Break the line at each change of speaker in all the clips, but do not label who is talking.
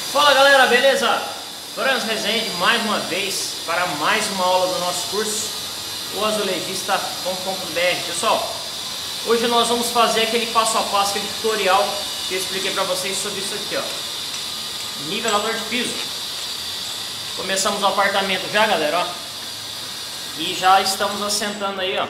Fala galera, beleza? Franz Rezende mais uma vez para mais uma aula do nosso curso o azulejista.com.br. Pessoal, hoje nós vamos fazer aquele passo a passo, aquele tutorial que eu expliquei para vocês sobre isso aqui, ó, nivelador de piso. Começamos o apartamento já, galera, ó, e já estamos assentando aí, ó,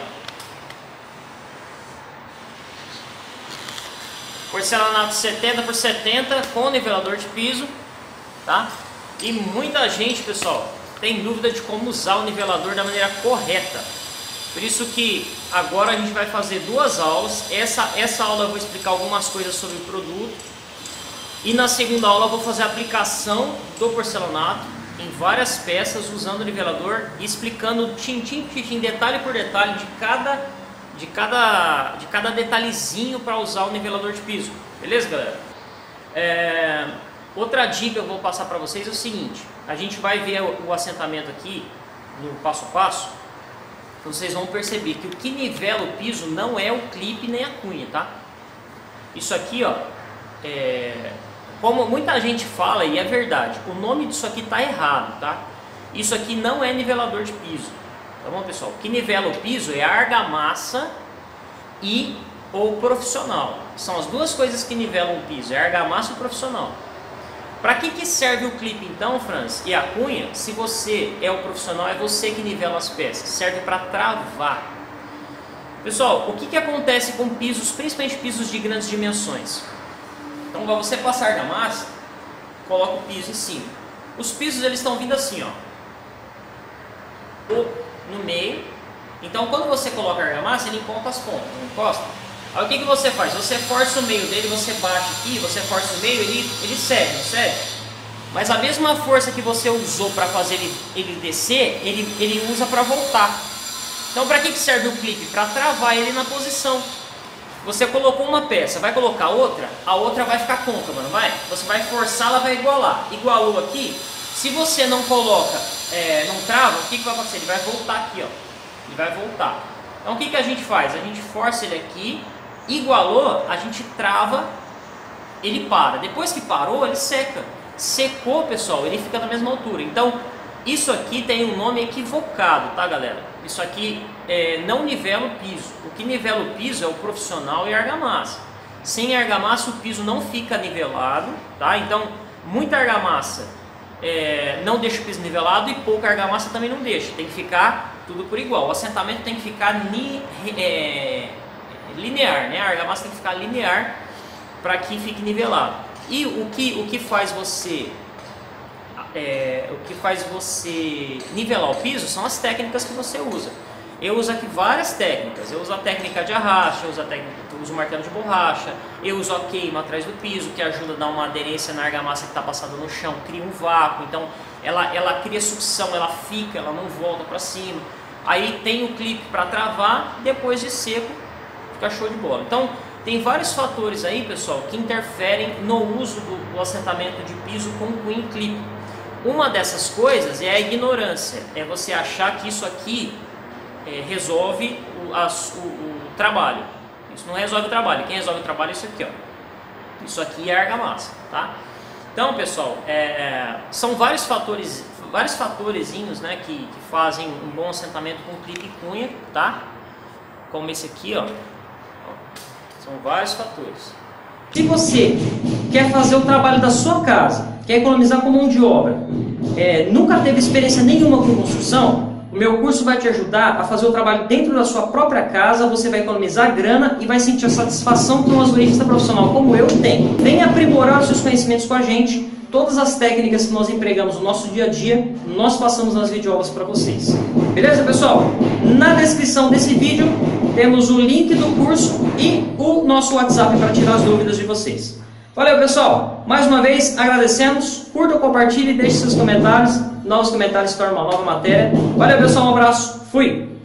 porcelanato 70 por 70 com nivelador de piso, tá? E muita gente, pessoal, tem dúvida de como usar o nivelador da maneira correta. Por isso que agora a gente vai fazer duas aulas. Essa aula eu vou explicar algumas coisas sobre o produto, e na segunda aula eu vou fazer a aplicação do porcelanato em várias peças usando o nivelador e explicando tintim por tintim, detalhe por detalhe de cada detalhezinho para usar o nivelador de piso. Beleza, galera? Outra dica que eu vou passar para vocês é o seguinte: a gente vai ver o assentamento aqui no passo a passo. Vocês vão perceber que o que nivela o piso não é o clipe nem a cunha, tá? Isso aqui, ó, como muita gente fala, e é verdade, o nome disso aqui tá errado, tá? Isso aqui não é nivelador de piso. Tá bom, pessoal? O que nivela o piso é a argamassa e o profissional. São as duas coisas que nivelam o piso, é a argamassa e o profissional. Para que serve o clipe então, Franz? E a cunha? Se você é o profissional, é você que nivela as peças. Serve para travar. Pessoal, o que acontece com pisos, principalmente pisos de grandes dimensões? Então, para você passar argamassa, coloca o piso em cima. Os pisos, eles estão vindo assim, ó, no meio. Então, quando você coloca a argamassa, ele encontra as pontas, não encosta? Aí o que você faz? Você força o meio dele, você bate aqui, você força o meio, ele cede, não cede? Mas a mesma força que você usou para fazer ele descer, ele usa para voltar. Então, para que serve o clipe? Para travar ele na posição. Você colocou uma peça, vai colocar outra, a outra vai ficar côncava, não vai? Você vai forçar, ela vai igualar. Igualou aqui, se você não coloca, não trava, o que vai acontecer? Ele vai voltar aqui, ó. Ele vai voltar. Então, o que a gente faz? A gente força ele aqui, igualou, a gente trava, ele para. Depois que parou, ele seca. Secou, pessoal, ele fica na mesma altura. Então, isso aqui tem um nome equivocado, tá, galera? Isso aqui não nivela o piso. O que nivela o piso é o profissional e a argamassa. Sem argamassa, o piso não fica nivelado, tá? Então, muita argamassa não deixa o piso nivelado, e pouca argamassa também não deixa. Tem que ficar tudo por igual. O assentamento tem que ficar linear, né? A argamassa tem que ficar linear para que fique nivelado. E o que faz você nivelar o piso são as técnicas que você usa. Eu uso aqui várias técnicas. Eu uso a técnica de arraste, eu uso o martelo de borracha, eu uso a queima atrás do piso, que ajuda a dar uma aderência na argamassa que está passada no chão, cria um vácuo, então ela cria sucção, ela não volta para cima. Aí tem o clipe para travar, depois de seco fica show de bola. Então tem vários fatores aí, pessoal, que interferem no uso do assentamento de piso com cunha e clipe. Uma dessas coisas é a ignorância, é você achar que isso aqui resolve o trabalho. Isso não resolve o trabalho. Quem resolve o trabalho é isso aqui, ó. Isso aqui é argamassa, tá? Então, pessoal, são vários fatorezinhos, né, que fazem um bom assentamento com clipe e cunha, tá? Como esse aqui, ó. São vários fatores. Se você quer fazer o trabalho da sua casa, quer economizar com mão de obra, nunca teve experiência nenhuma com construção, o meu curso vai te ajudar a fazer o trabalho dentro da sua própria casa. Você vai economizar grana e vai sentir a satisfação que um azulejista profissional como eu tem. Venha aprimorar os seus conhecimentos com a gente. Todas as técnicas que nós empregamos no nosso dia a dia, nós passamos nas videoaulas para vocês. Beleza, pessoal? Na descrição desse vídeo temos o link do curso e o nosso WhatsApp para tirar as dúvidas de vocês. Valeu, pessoal! Mais uma vez agradecemos. Curta, compartilhe, deixe seus comentários. Novos comentários se tornam uma nova matéria. Valeu, pessoal! Um abraço. Fui!